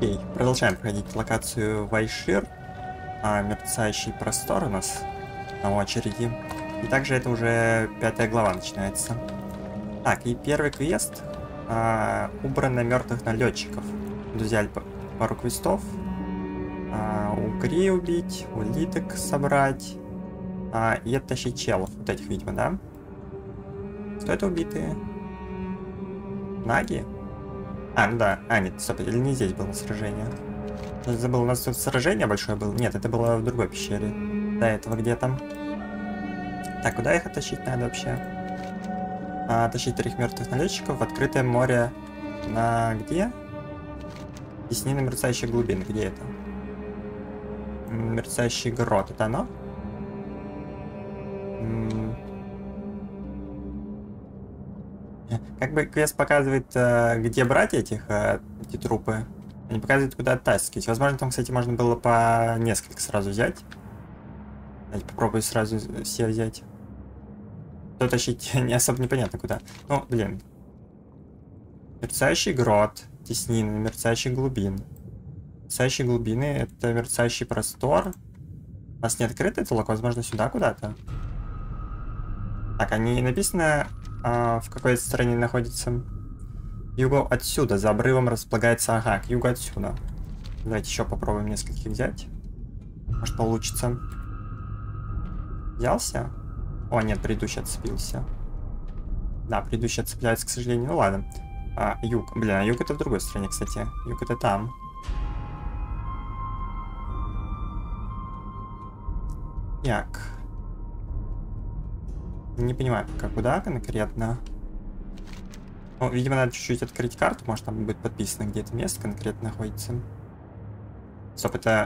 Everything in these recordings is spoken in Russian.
Окей, продолжаем проходить локацию Вайшир. Мерцающий простор у нас на очереди. И также это уже 5 глава начинается. Так, и первый квест. Убрано мертвых налетчиков. Взяли пару квестов. Угри убить, улиток собрать. И оттащить челов. Вот этих, видимо, да? Кто это убитые? Наги? Ну да. Нет, стоп, или не здесь было сражение? Я забыл, у нас тут сражение большое было. Нет, это было в другой пещере. До этого где там. Так, куда их оттащить надо вообще? Тащить 3 мертвых налетчиков в открытое море. На где? Теснина мерцающей глубины. Где это? Мерцающий грот. Это оно? Как бы квест показывает, где брать эти трупы. Они показывают, куда оттаскивать. Возможно, там, кстати, можно было по несколько сразу взять. Давайте попробую сразу все взять. То тащить не особо непонятно куда. Ну, блин. Мерцающий грот. Теснина, мерцающий глубин. Мерцающие глубины — это мерцающий простор. У нас не открыто это локо, возможно, сюда куда-то. Так, они написано, в какой стороне находится. Юго отсюда, за обрывом располагается, к югу отсюда. Давайте еще попробуем нескольких взять. Может, получится. Взялся? О, нет, предыдущий отцепился. Да, предыдущий отцепляется, к сожалению. Ну ладно. Юг. Блин, юг это в другой стороне, кстати. Юг это там. Так. Не понимаю, куда конкретно. Ну, видимо, надо чуть-чуть открыть карту. Может, там будет подписано, где это место конкретно находится. Стоп, это...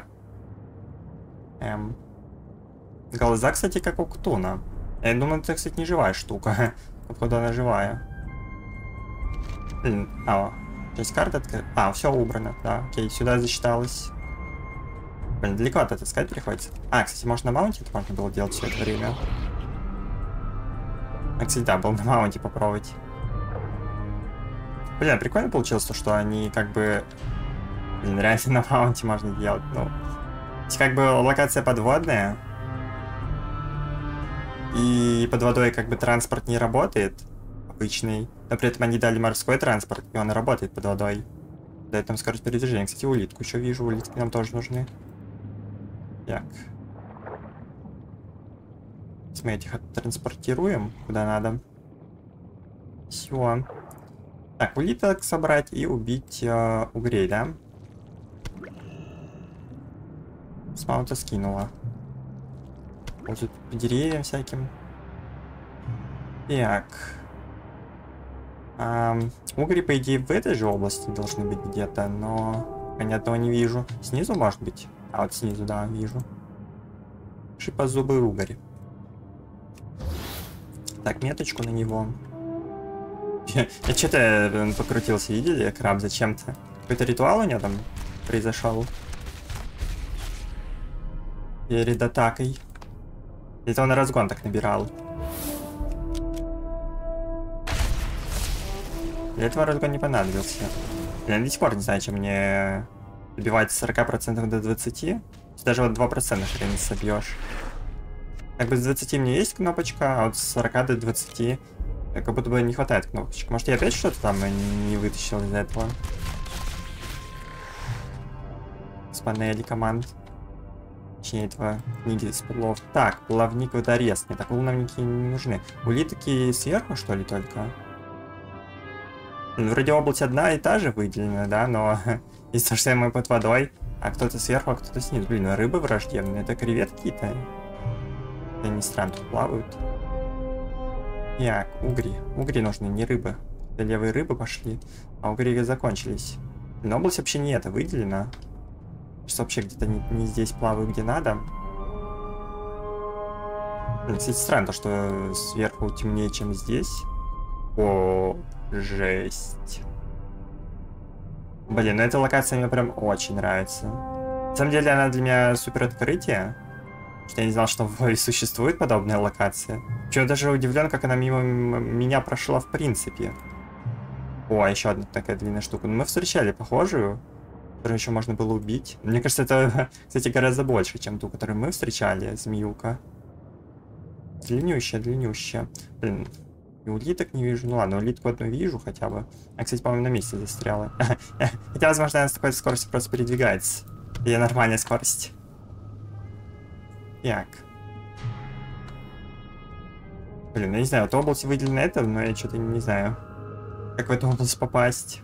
Глаза, кстати, как у Ктуна. Я думаю, это, кстати, не живая штука. Походу, она живая. Блин, часть карты открыта. Все убрано, да. Окей, сюда засчиталось. Блин, далеко от этого искать приходится. Кстати, может, на маунте это можно было делать все это время. Кстати, да, был на маунте попробовать. Блин, прикольно получилось то, что они как бы... Блин, реально на маунте можно делать. Ну, то есть, как бы локация подводная. И под водой как бы транспорт не работает. Обычный. Но при этом они дали морской транспорт, и он работает под водой. Дает нам скорость передвижения. Кстати, улитку еще вижу. Улитки нам тоже нужны. Так. Мы этих транспортируем куда надо. Все. Так, улиток собрать и убить угрей, да? С маунта скинула. Вот тут по деревьям всяким. Так. Угри, по идее, в этой же области должны быть где-то, но понятного не вижу. Снизу, может быть? Вот снизу, да, вижу. Шипозубый угорь. Так, меточку на него. Я что-то покрутился, видели? Краб зачем-то. Какой-то ритуал у него там произошел. Перед атакой. Это он разгон так набирал. Для этого разгон не понадобился. Я до сих пор не знаю, чем мне добивать с 40% до 20%. Даже вот 2% хрен не собьешь. Как бы с 20 мне есть кнопочка, а вот с 40 до 20 как будто бы не хватает кнопочек. Может, я опять что-то там не вытащил из этого? С панели команд. Точнее, этого книги с подлов. Так, плавник водорез. Мне так луновники не нужны. Улитки сверху, что ли, только? Вроде область одна и та же выделена, да, но из-за того, что мы под водой, а кто-то сверху, а кто-то снизу. Блин, рыбы враждебные. Это креветки-то? Они странно тут плавают. Так, угри. Угри нужны, не рыбы. Это левые рыбы пошли, а угри закончились. Но область вообще не это выделена. Что вообще где-то не здесь плаваю, где надо. Кстати, странно, что сверху темнее, чем здесь. О, жесть. Блин, ну эта локация мне прям очень нравится. На самом деле она для меня супер открытие. Я не знал, что в Вове существует подобная локация. Причем даже удивлен, как она мимо меня прошла в принципе. О, еще одна такая длинная штука. Ну, мы встречали похожую. Которую еще можно было убить. Мне кажется, это, кстати, гораздо больше, чем ту, которую мы встречали, змеюка. Длиннющая, длиннющая. Блин, и улиток не вижу. Ну ладно, улитку одну вижу хотя бы. А, кстати, по-моему, на месте застряла. Хотя, возможно, она с такой скоростью просто передвигается. И нормальная скорость. Так. Блин, я не знаю, вот область выделена это, но я что-то не знаю, как в эту область попасть.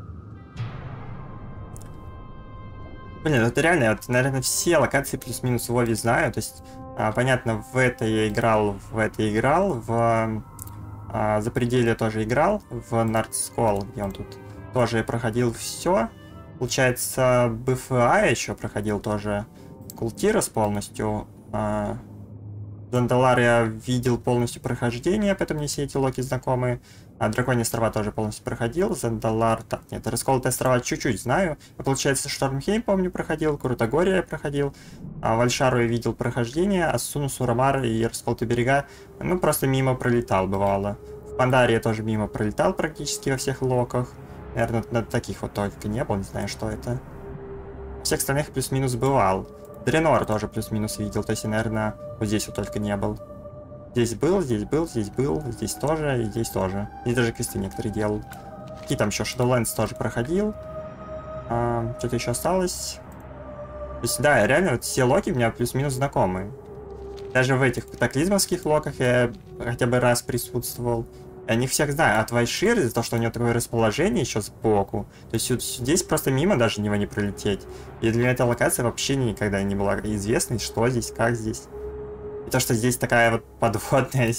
Блин, это реально, вот, наверное, все локации плюс-минус в Вове знаю. То есть, понятно, в это я играл, в Запределье тоже играл, в Нордскол, где он тут тоже проходил все. Получается, БФА еще проходил тоже, Култирос полностью. Зандалар я видел полностью прохождение, поэтому мне все эти локи знакомы. Драконьи острова тоже полностью проходил. Зандалар... Так, нет, Расколотые острова чуть-чуть знаю. Получается, Штормхейм, помню, проходил. Крутогорье я проходил. Вальшару я видел прохождение. Ассуну, Сурамар и Расколотые берега. Ну, просто мимо пролетал, бывало. В Пандаре я тоже мимо пролетал практически во всех локах. Наверное, на таких вот только не был, не знаю, что это. Всех остальных плюс-минус бывал. Дренор тоже плюс-минус видел, то есть я, наверное, вот здесь вот только не был. Здесь был, здесь был, здесь был, здесь тоже и здесь тоже. Здесь даже квесты некоторые делал. Какие там еще? Shadowlands тоже проходил. Что-то еще осталось. То есть, да, реально, вот все локи у меня плюс-минус знакомые. Даже в этих катаклизмовских локах я хотя бы раз присутствовал. Я не всех знаю. От Вайшир, из-за того, что у него такое расположение еще сбоку. То есть здесь просто мимо даже него не пролететь. И для меня эта локация вообще никогда не была известной, что здесь, как здесь. И то, что здесь такая вот подводная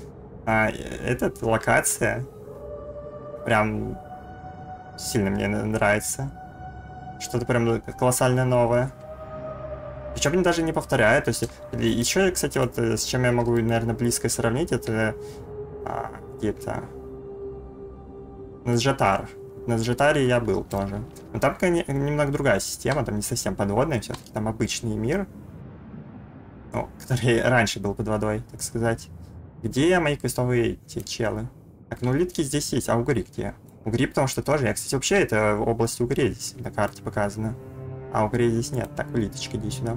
локация, прям сильно мне нравится. Что-то прям колоссально новое. Причем они даже не повторяют. То есть, еще, кстати, вот с чем я могу, наверное, близко сравнить, это где-то Назжатар. На Назжатаре я был тоже. Но там немного другая система, там не совсем подводная, все-таки там обычный мир. Ну, который раньше был под водой, так сказать. Где мои квестовые те челы? Так, ну улитки здесь есть, а угри где? Угри, потому что тоже, я, кстати, вообще это область угри здесь на карте показано. А угри здесь нет. Так, улиточка, иди сюда.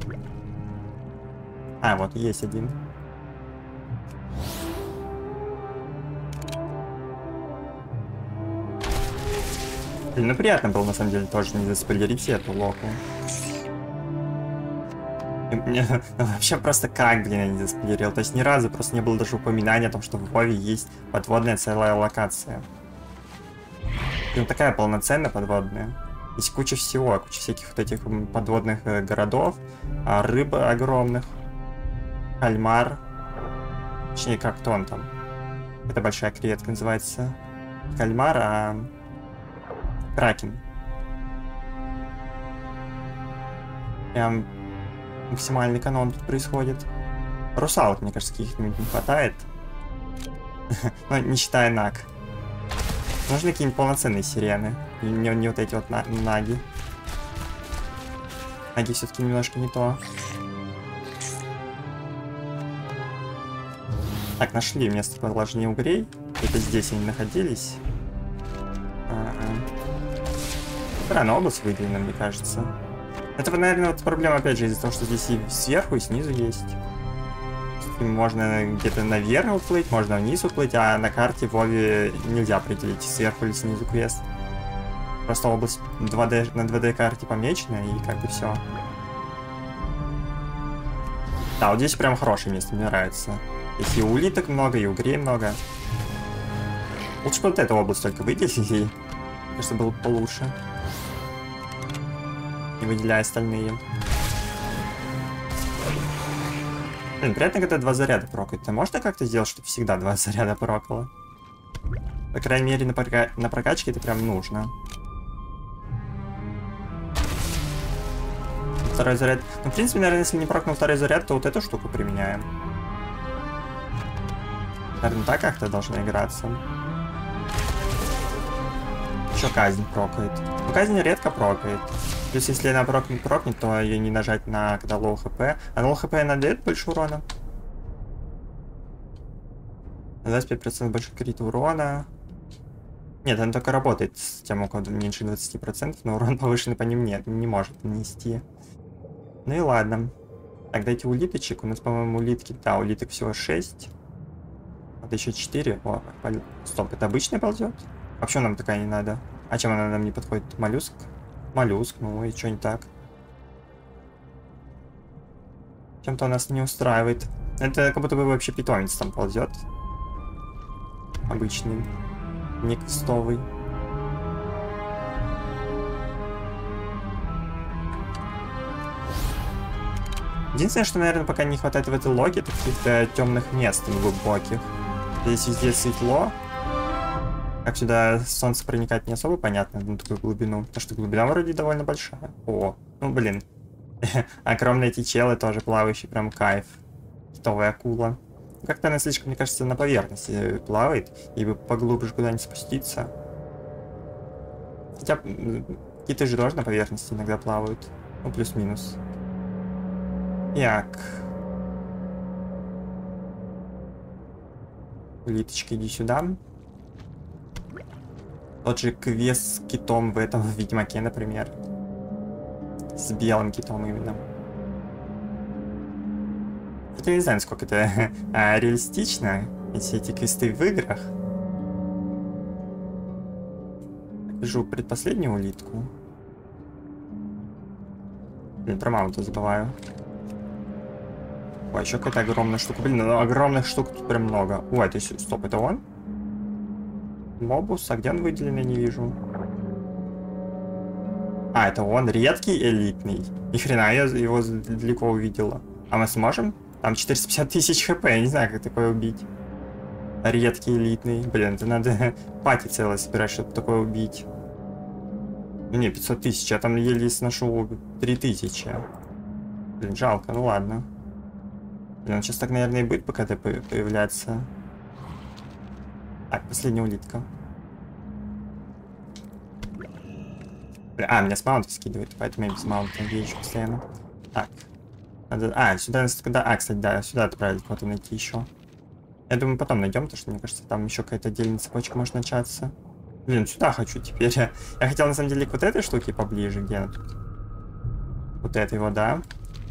А, вот, есть один. Блин, ну приятно было, на самом деле, тоже не заспойлерить эту локу. Мне вообще просто как, блин, я не заспойлерил. То есть ни разу просто не было даже упоминания о том, что в Вове есть подводная целая локация. Прям такая полноценная подводная. Есть куча всего, куча всяких вот этих подводных городов, рыб огромных, кальмар. Точнее, как-то он там. Это большая креветка называется. Кальмар, а кракен. Прям максимальный канон тут происходит. Русалок, мне кажется, каких-нибудь не хватает. Ну, не считая наг. Нужны какие-нибудь полноценные сирены. И не вот эти вот наги. Наги все-таки немножко не то. Так, нашли место положения угрей. Это здесь они находились. Рано область выделена, мне кажется. Это, наверное, вот проблема, опять же, из-за того, что здесь и сверху, и снизу есть. Можно где-то наверх уплыть, можно вниз уплыть, а на карте в Вове нельзя определить, сверху или снизу квест. Просто область 2D, на 2D карте помечена, и как бы все. Да, вот здесь прям хорошее место, мне нравится. Здесь и улиток много, и угрей много. Лучше бы вот эту область только выделили, кажется, было бы получше. Не выделяя остальные. Блин, приятно, когда 2 заряда прокают. А можно как-то сделать, чтобы всегда 2 заряда прокало? По крайней мере, на прокачке это прям нужно. Второй заряд. Ну, в принципе, наверное, если не прокнул второй заряд, то вот эту штуку применяем. Наверное, так как-то должна играться. Еще казнь прокает. Ну, казнь редко прокает. Плюс, если она прокнет, то ее не нажать на когда лоу хп. А лоу хп она дает больше урона. 25% больше крит урона. Нет, он только работает с тем, у кого меньше 20%, но урон повышенный по ним нет, не может нанести. Ну и ладно. Так, дайте улиточек. У нас, по-моему, улитки... Да, улиток всего 6. Вот еще 4. О, стоп, это обычный ползет? Вообще нам такая не надо. А чем она нам не подходит? Моллюск? Моллюск, ну и что не так? Чем-то нас не устраивает. Это как будто бы вообще питомец там ползет. Обычный. Не квестовый. Единственное, что, наверное, пока не хватает в этой логе, это каких-то темных мест глубоких. Здесь везде светло. Как сюда солнце проникать не особо понятно на такую глубину. Потому что глубина вроде довольно большая. О, ну блин. Огромные эти челы тоже плавающие, прям кайф. Китовая акула. Как-то она слишком, мне кажется, на поверхности плавает. И бы поглубже куда-нибудь спуститься. Хотя киты же тоже на поверхности иногда плавают. Ну, плюс-минус. Так. Улиточка, иди сюда. Тот же квест с китом в этом в Ведьмаке, например. С белым китом именно. Хотя я не знаю, насколько это реалистично, эти квесты в играх. Вижу предпоследнюю улитку. Блин, про маунта забываю. Ой, еще какая-то огромная штука. Блин, ну, огромных штук тут прям много. Ой, это... Стоп, это он? Мобус, а где он выделен, я не вижу. А, это он, редкий, элитный. Ни хрена, я его далеко увидела. А мы сможем? Там 450 тысяч хп, я не знаю, как такое убить. Редкий, элитный. Блин, это надо пати целое собирать, чтобы такое убить. Ну не, 500 тысяч, я там еле сношу 3000. Блин, жалко, ну ладно. Блин, он сейчас так, наверное, и будет пока ты появляться. Так, последняя улитка. А, меня с маунта скидывает, поэтому я без маунта езжу постоянно. Так. Надо... А, сюда... А, кстати, да, сюда отправить, кого-то найти еще. Я думаю, потом найдем, потому что, мне кажется, там еще какая-то отдельная цепочка может начаться. Блин, сюда хочу теперь. Я хотел, на самом деле, к вот этой штуке поближе. Где она тут? Вот этой вот, да.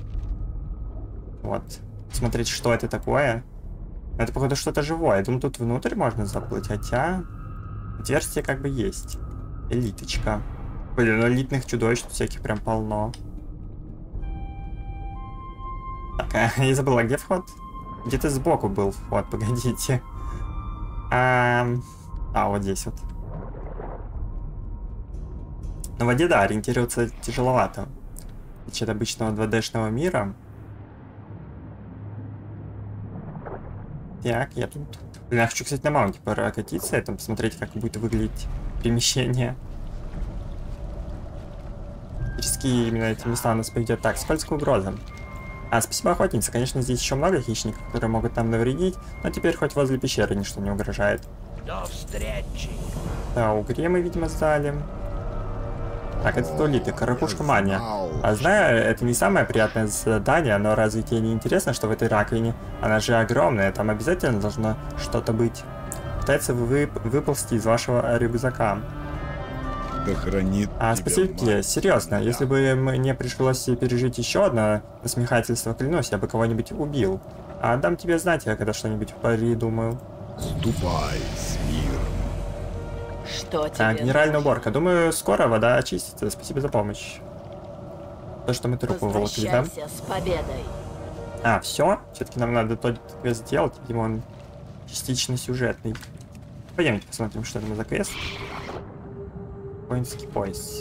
Вот. Смотреть, что это такое. Это, походу, что-то живое. Я думаю, тут внутрь можно заплыть, хотя... Отверстие как бы есть. Элиточка. Блин, ну элитных чудовищ тут всяких прям полно. Так, я забыла, где вход? Где-то сбоку был вход, погодите. А, вот здесь вот. На воде, да, ориентироваться тяжеловато. В отличие от обычного 2D-шного мира. Так, я тут... Блин, я хочу, кстати, на маунте прокатиться, и там посмотреть, как будет выглядеть перемещение. Через какие именно эти места у нас поведет. Так, скользкая угроза. А, спасибо, охотница. Конечно, здесь еще много хищников, которые могут нам навредить, но теперь хоть возле пещеры ничто не угрожает. До встречи. Да, угре мы, видимо, сдали. Так, это тулиты, каракушка мания. А знаю, это не самое приятное задание, но разве тебе не интересно, что в этой раковине? Она же огромная, там обязательно должно что-то быть. Пытается выползти из вашего рюкзака. Да хранит Спасибо тебе, серьезно, если бы мне пришлось пережить еще одно насмехательство, клянусь, я бы кого-нибудь убил. А дам тебе знать, я когда что-нибудь придумаю. Ступай с миром. Что тебе? Генеральная уборка. Думаю, скоро вода очистится. Спасибо за помощь. То, что мы трупы волокли, да? С победой. А, все? Все-таки нам надо тот квест сделать, видимо, он частично сюжетный. Пойдемте посмотрим, что это за квест. Воинский пояс.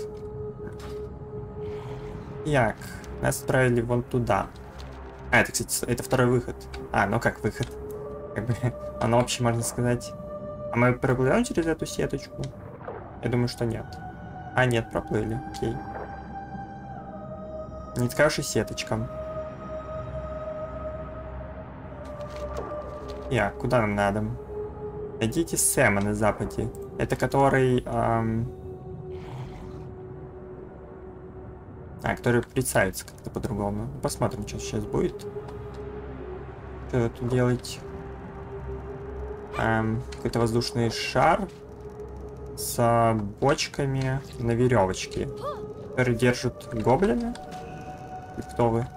Так, нас отправили вон туда. А, это, кстати, это второй выход. А, ну как выход? Как бы, оно общее, можно сказать. А мы проплывем через эту сеточку? Я думаю, что нет. А, нет, проплыли. Окей. Не такая уж и сеточка. Куда нам надо? Найдите Сэма на западе. Это который... который прицелится как-то по-другому. Посмотрим, что сейчас будет. Что тут делать? Какой-то воздушный шар. с бочками на веревочке, которые держат гоблины. И кто вы?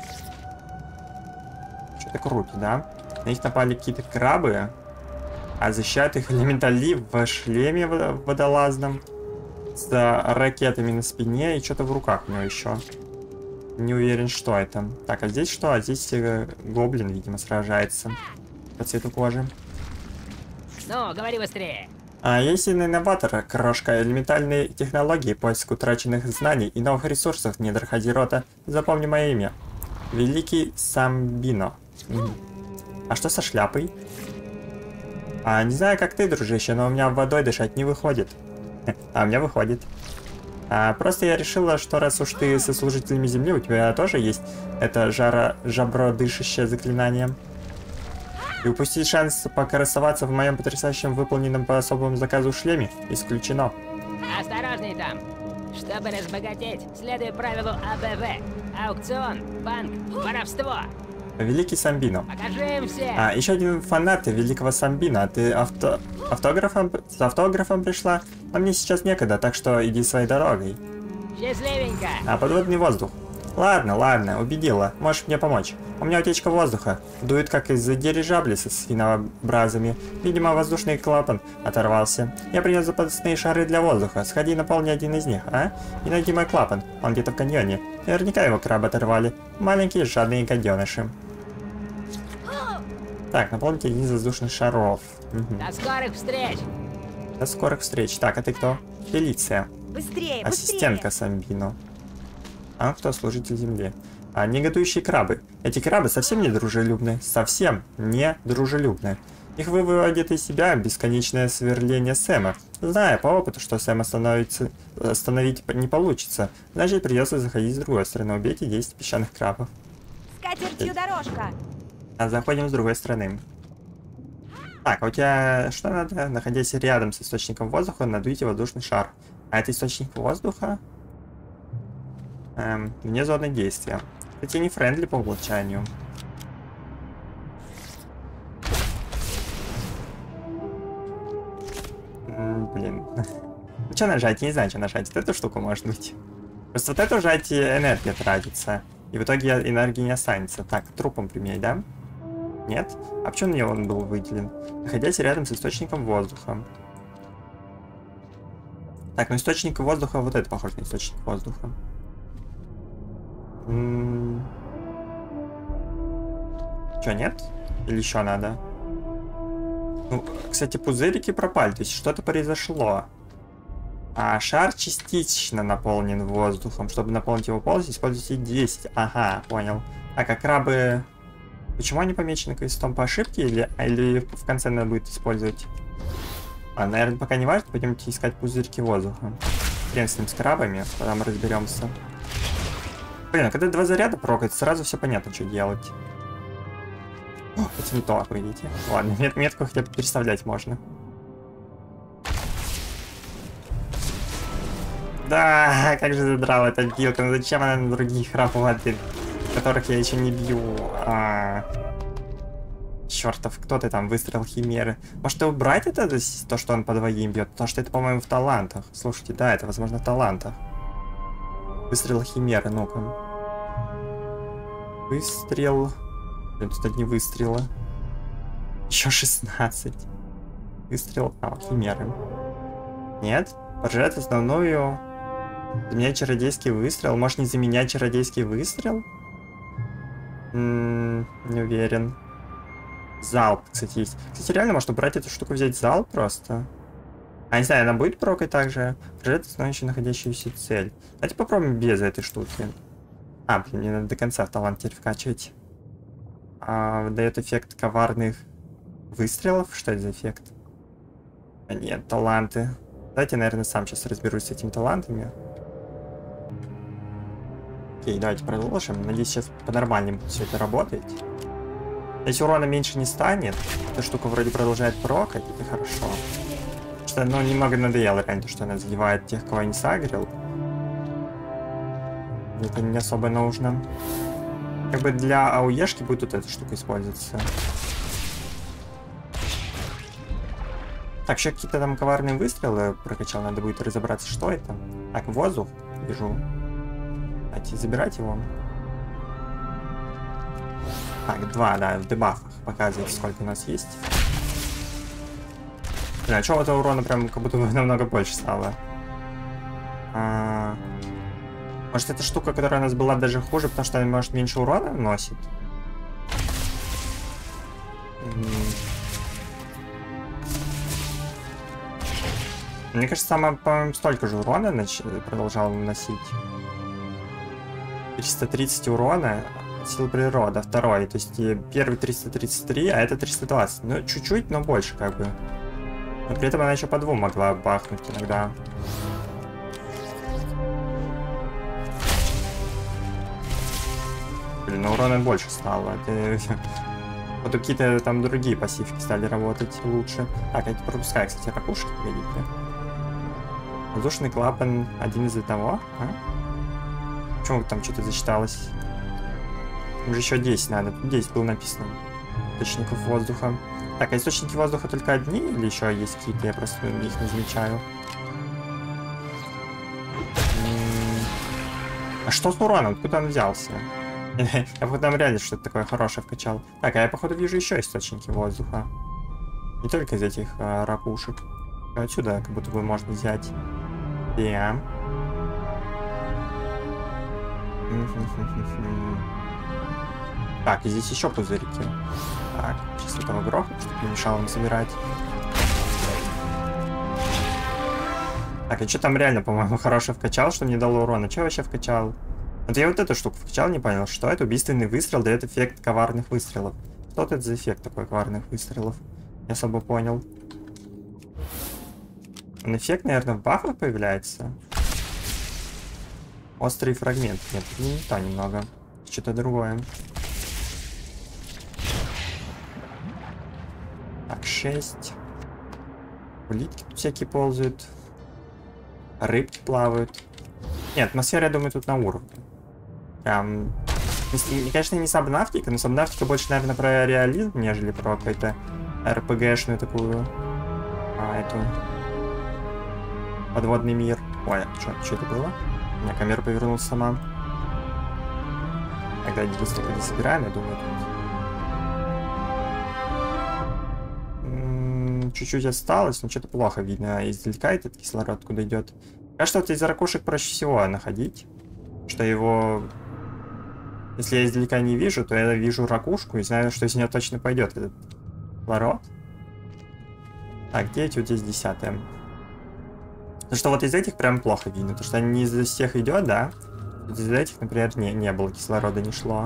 Что-то круто, да? На них напали какие-то крабы, а защищают их элементали в шлеме водолазном с ракетами на спине и что-то в руках у него еще. Не уверен, что это. Так, а здесь что? А здесь гоблин, видимо, сражается по цвету кожи. Ну, говори быстрее. Я сильный инноватор, крошка, элементальные технологии, поиск утраченных знаний и новых ресурсов недр Хазирота. Запомни мое имя. Великий Самбино. А что со шляпой? Не знаю, как ты, дружище, но у меня водой дышать не выходит. А у меня выходит. Просто я решила, что раз уж ты со служителями земли, у тебя тоже есть это жабро-дышащее заклинание. И упустить шанс покрасоваться в моем потрясающем выполненном по особому заказу шлеме исключено. Осторожней там. Чтобы разбогатеть, следуй правилу АБВ. Аукцион, банк, воровство. Великий Самбино. Покажи им всем. Еще один фанат великого Самбина. Ты с автографом пришла? А мне сейчас некогда, так что иди своей дорогой. Счастливенько. Подводный воздух. Ладно, убедила. Можешь мне помочь. У меня утечка воздуха. Дует как из дирижабли со свинообразами. Видимо, воздушный клапан оторвался. Я принес запасные шары для воздуха. Сходи, наполни один из них, И найди мой клапан. Он где-то в каньоне. Наверняка его крабы оторвали. Маленькие жадные гаденыши. Так, наполните один из воздушных шаров. До скорых встреч. До скорых встреч. Так, а ты кто? Фелиция. Быстрее, Ассистентка Самбино. А кто? Служитель земли. Негодующие крабы. Эти крабы совсем не дружелюбны. Совсем не дружелюбны. Их выводит из себя бесконечное сверление Сэма. Зная по опыту, что Сэм остановить не получится, значит придется заходить с другой стороны. Убейте 10 песчаных крабов. Скатертью дорожка. Заходим с другой стороны. Так, а у тебя что надо? Находясь рядом с источником воздуха, надуйте воздушный шар. А это источник воздуха? Вне зоны действия. Кстати, не френдли по умолчанию. Блин. Ну что нажать? Я не знаю, что нажать. Вот эту штуку может быть. Просто вот эту жать энергия тратится. И в итоге энергии не останется. Так, трупом применять, да? Нет? А почему мне он был выделен? Находясь рядом с источником воздуха. Так, ну источник воздуха, вот это похоже на источник воздуха. Чё, нет? Или еще надо? Ну, кстати, пузырики пропали, то есть что-то произошло. Шар частично наполнен воздухом. Чтобы наполнить его полностью, используйте 10. Ага, понял. Так, а крабы... Почему они помечены крестом по ошибке? Или в конце надо будет использовать? Наверное, пока не важно. Пойдемте искать пузырьки воздуха. Хрен с ним, с крабами, потом разберемся. Блин, а когда 2 заряда прокать, сразу все понятно, что делать. Это не то, видите. Ладно, метку хотя бы переставлять можно. Да, как же задрала эта билка. Ну зачем она на других работает, которых я еще не бью? Чертов, кто ты там, выстрел химеры? Может убрать это, то, что он по двоим бьет? Потому что это, по-моему, в талантах. Слушайте, да, это, возможно, в талантах. Выстрел химеры, ну-ка. Выстрел... Блин, тут одни выстрела. Еще 16. Выстрел... химеры. Нет? Пожирает основную... Заменять чародейский выстрел? Может, не заменять чародейский выстрел? Не уверен. Залп, кстати, есть. Кстати, реально, может убрать эту штуку, взять залп просто? Не знаю, она будет прокать также. Пожирает основную находящуюся цель. Давайте попробуем без этой штуки. Блин, мне надо до конца талант теперь вкачивать. Дает эффект коварных выстрелов. Что это за эффект? Нет, таланты. Давайте, наверное, сам сейчас разберусь с этими талантами. Окей, давайте продолжим. Надеюсь, сейчас по-нормальному все это работает. Если урона меньше не станет, эта штука вроде продолжает прокать, это хорошо. Что, ну, немного надоело раньше, что она задевает тех, кого я не сагрил. Это не особо нужно. Как бы для АОЕшки будет вот эта штука использоваться. Так, еще какие-то там коварные выстрелы прокачал, надо будет разобраться, что это. Так, воздух, вижу. Давайте забирать его. Так, 2, да, в дебафах показывает, сколько у нас есть. Да, а чего-то урона прям как будто намного больше стало. Может, эта штука, которая у нас была, даже хуже, потому что она, может, меньше урона носит? Мне кажется, сама, по-моему, столько же урона продолжала наносить. 330 урона, сил природы, второй. То есть первый 333, а это 320. Ну, чуть-чуть, но больше, как бы. Но при этом она еще по 2 могла бахнуть иногда. Блин, но урона больше стало. Вот какие-то там другие пассивки стали работать лучше. Так, я пропускаю, кстати, ракушки, видите. Воздушный клапан один из одного. Почему там что-то зачиталось? Там же еще 10 надо. Тут 10 было написано. Источников воздуха. Так, а источники воздуха только одни или еще есть какие-то? Я просто их не замечаю. А что с уроном? Откуда он взялся? Я, походу, там реально что-то такое хорошее вкачал. Так, а я, походу, вижу еще источники воздуха. Не только из этих ракушек. Отсюда как будто бы можно взять. Так, и здесь еще пузырики. Так, сейчас этого грохнуть, чтобы не мешало нам собирать. Так, и что там реально, по-моему, хорошее вкачал, что мне дало урона? Что я вообще вкачал? Вот я вот эту штуку вкачал, не понял, что это. Убийственный выстрел дает эффект коварных выстрелов. Что это за эффект такой коварных выстрелов? Не особо понял. Он эффект, наверное, в бафах появляется. Острый фрагмент. Нет, это не то немного. Что-то другое. Так, 6. Улитки тут всякие ползают. Рыбки плавают. Нет, атмосфера, я думаю, тут на уровне. Прям... Конечно, не сабнавтика, но сабнавтика больше, наверное, про реализм, нежели про какую-то РПГшную такую... эту... Подводный мир. Ой, что это было? У меня камера повернулась сама. Тогда не быстро подособираем, я думаю, тут... Чуть-чуть осталось, но что-то плохо видно. Издалека этот кислород куда идет. Кажется, вот из ракушек проще всего находить. Что его... Если я издалека не вижу, то я вижу ракушку и знаю, что из нее точно пойдет этот кислород. Так, 9, вот здесь 10-е. Потому что вот из этих прям плохо видно. Потому что не из всех идет, да? Из этих, например, не было кислорода, не шло.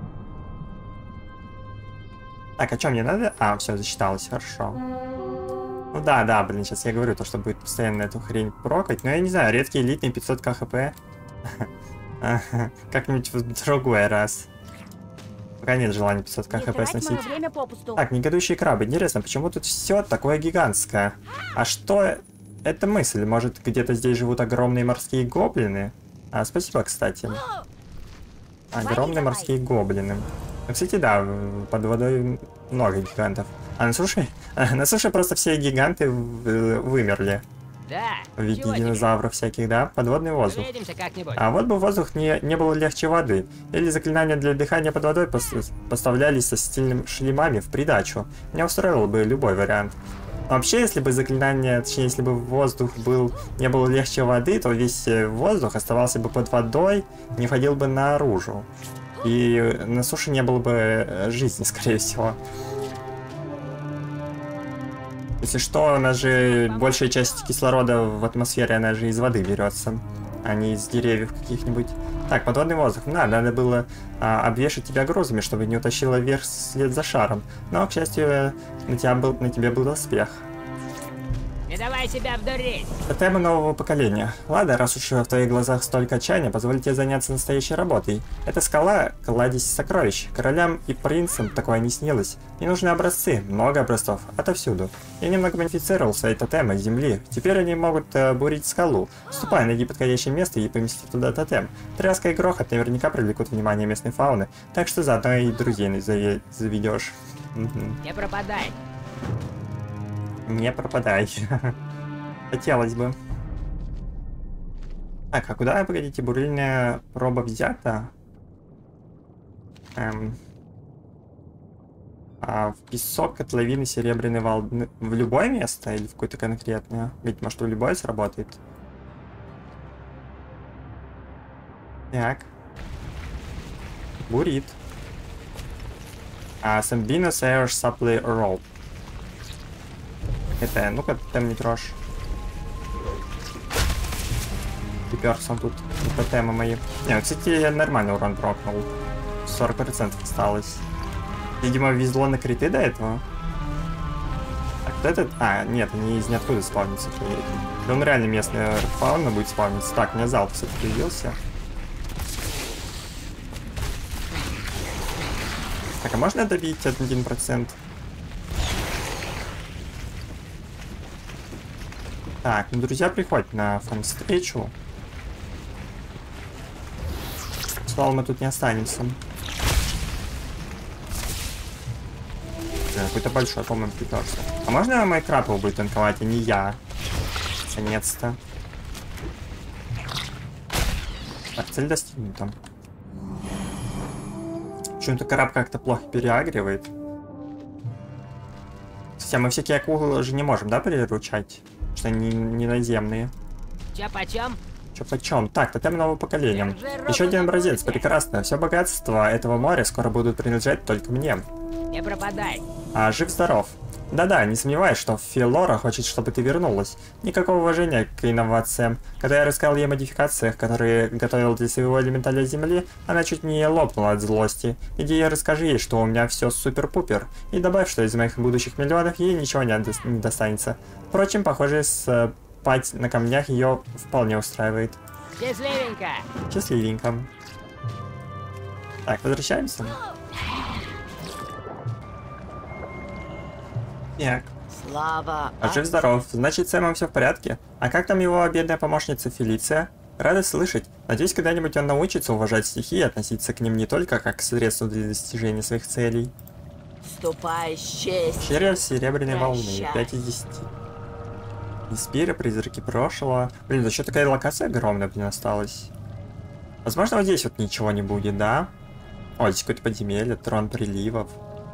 Так, а что мне надо? А, все, засчиталось, хорошо. Ну да, блин, сейчас я говорю, то, что будет постоянно эту хрень прокать. Но я не знаю, редкий элитный 500 КХП. Как-нибудь в другой раз. Пока нет желания 500 КХП сносить. Так, негодующие крабы. Интересно, почему тут все такое гигантское? А что это мысль? Может, где-то здесь живут огромные морские гоблины? Спасибо, кстати. Огромные морские гоблины. Ну, кстати, да, под водой много гигантов. А на суше просто все гиганты вымерли. Да. В виде динозавров всяких, да? Подводный воздух. А вот бы воздух не было легче воды. Или заклинания для дыхания под водой поставлялись со стильными шлемами в придачу. Меня устроил бы любой вариант. Но вообще, если бы заклинание, точнее, если бы воздух не было легче воды, то весь воздух оставался бы под водой, не ходил бы наружу. И на суше не было бы жизни, скорее всего. Если что, она же, большая часть кислорода в атмосфере, она же из воды берется, а не из деревьев каких-нибудь. Так, подводный воздух. Надо было обвешать тебя грузами, чтобы не утащила вверх вслед за шаром. Но, к счастью, на тебе был доспех. Не давай себя вдурить. Тема нового поколения. Ладно, раз уж в твоих глазах столько отчаяния, позволь тебе заняться настоящей работой. Эта скала — кладезь сокровищ. Королям и принцам такое не снилось. Мне нужны образцы, много образцов, отовсюду. Я немного модифицировал свои тотемы земли. Теперь они могут бурить скалу. Ступай, найди подходящее место и помести туда тотем. Тряска и грохот наверняка привлекут внимание местной фауны, так что заодно и друзей заведешь. Не пропадай. Не пропадай. Хотелось бы. Так, а куда, погодите, бурильная проба взята? А в песок, котловины, серебряный вал. В любое место или в какое-то конкретное? Ведь, может, в любое сработает? Так. Бурит. Самбинус Air Supply Roll. Это, ну-ка, там не трожь. Приперся он тут, тотемы мои. Не, кстати, я нормально урон прокнул. 40% осталось. Видимо, везло на криты до этого. Так, вот этот... А, нет, они из ниоткуда спавнятся. Да он реально местный фауна будет спавниться. Так, у меня залп все-таки появился. Так, а можно добить 1%? Так, ну, друзья, приходят на фан-встречу. Слава, мы тут не останемся. Какой-то большой, по-моему, приперся. А можно мой краб его будет танковать, а не я? Наконец-то. Так, цель достигнута. Почему-то краб как-то плохо переагривает. Кстати, а мы всякие акулы уже не можем, да, приручать? Что они не наземные. Чё почем? Чё почем? Так, тотем нового поколения. Еще один образец, прекрасно. Все богатства этого моря скоро будут принадлежать только мне. Не пропадай. Жив-здоров. Да-да, не сомневаюсь, что Филора хочет, чтобы ты вернулась. Никакого уважения к инновациям. Когда я рассказал ей о модификациях, которые готовил для своего элементаля Земли, она чуть не лопнула от злости. Иди и расскажи ей, что у меня все супер-пупер. И добавь, что из моих будущих миллионов ей ничего не достанется. Впрочем, похоже, спать на камнях ее вполне устраивает. Счастливенько. Счастливенько. Так, возвращаемся. Так. Слава. Жив-здоров. Значит, с Сэмом все в порядке? А как там его бедная помощница Фелиция? Рада слышать. Надеюсь, когда-нибудь он научится уважать стихии и относиться к ним не только как к средству для достижения своих целей. Ступай с честью. Череп серебряной волны. Прощай. 5 из 10. Испиры, призраки прошлого. Блин, да что такая локация огромная, блин, осталась. Возможно, вот здесь вот ничего не будет, да? О, здесь какое-то подземелье, трон приливов.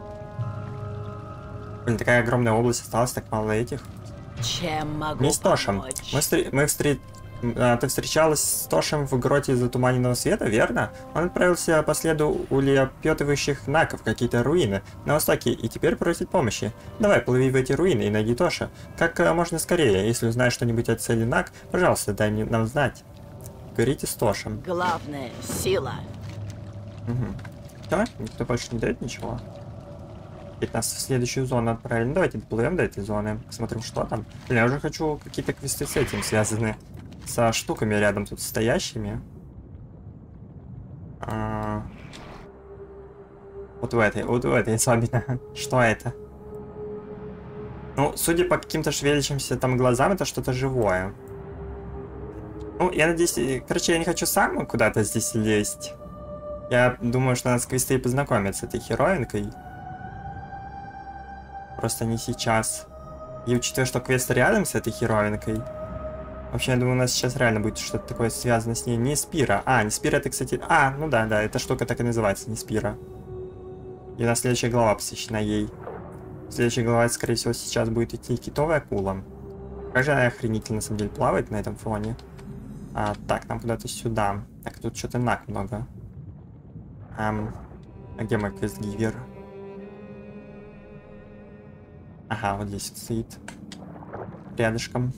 Блин, такая огромная область осталась, так мало этих. Чем могу Мисс Тошем, помочь? ты встречалась с Тошем в гроте затуманенного света, верно? Он отправился по следу улепетывающих наков, какие-то руины на востоке, и теперь просит помощи. Давай, плыви в эти руины и найди Тоша. Как можно скорее. Если узнаешь что-нибудь о цели Нак, пожалуйста, дай нам знать. Говорите с Тошем. Главное — сила. Угу. Да? Никто больше не дает ничего? Ведь нас в следующую зону отправили. Ну, давайте доплывем до этой зоны. Посмотрим, что там. Блин, я уже хочу какие-то квесты с этим связаны. Со штуками рядом тут стоящими. Вот в этой особенно. Что это? Ну, судя по каким-то шевелящимся там глазам, это что-то живое. Ну, я надеюсь... Короче, я не хочу сам куда-то здесь лезть. Я думаю, что надо с квесты познакомиться с этой хероинкой. Просто не сейчас. И учитывая, что квест рядом с этой хероинкой. Вообще, я думаю, у нас сейчас реально будет что-то такое связано с ней. Не Спира. Не Спира это, кстати... ну да, эта штука так и называется, не Спира. И у нас следующая глава посвящена ей. Следующая глава, скорее всего, сейчас будет идти китовая акула. Как же она охренительно, на самом деле, плавает на этом фоне. Так, нам куда-то сюда. Так, тут что-то Нак много. Где мой квестгивер? Ага, вот здесь вот стоит. Рядышком.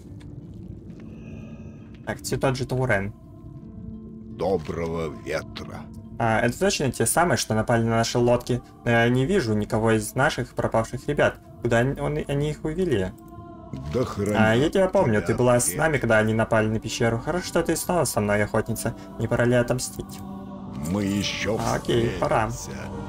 Так, все тот же Таурен. Доброго ветра. Это точно те самые, что напали на наши лодки? Но я не вижу никого из наших пропавших ребят. Куда они их увели? Да хранит Я тебя помню, ты была с ветер. нами, когда они напали на пещеру. Хорошо, что ты снова со мной, охотница. Не пора ли отомстить? Мы еще Окей, пора. встретимся.